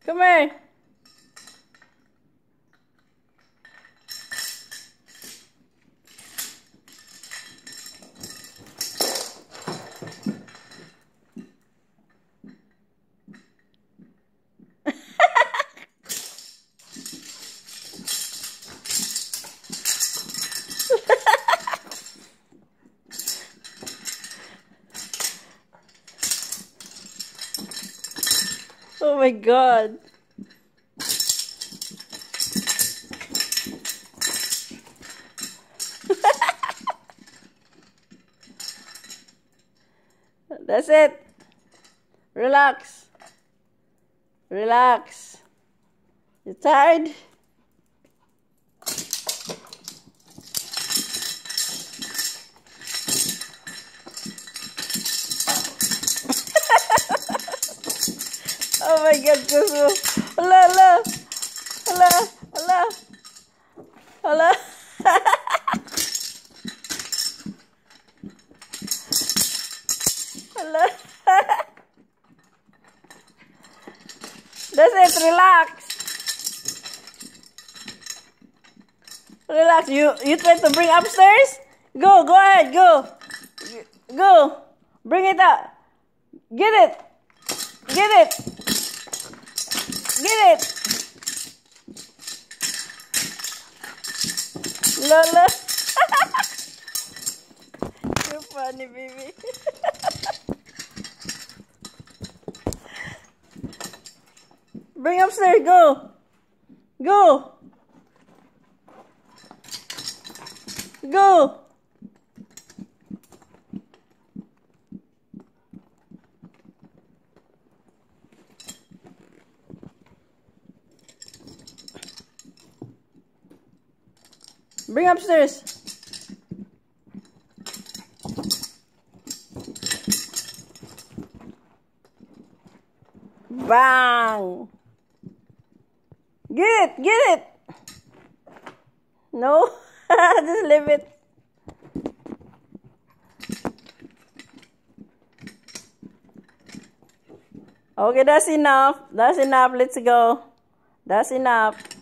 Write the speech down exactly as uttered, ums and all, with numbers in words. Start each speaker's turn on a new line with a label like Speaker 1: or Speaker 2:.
Speaker 1: Come here. Oh my God. That's it. Relax. Relax. You tired? Oh my God, Kusu. Hala, hala. Hala, hala. Hala. Hala. That's it, relax. Relax. You you try to bring upstairs? Go, go ahead, go. Go. Bring it up. Get it. Get it. Get it. Lola. You're funny, baby. Bring upstairs, go. Go. Go. Bring upstairs. Bang. Get it, get it. No, just leave it. Okay, that's enough. That's enough. Let's go. That's enough.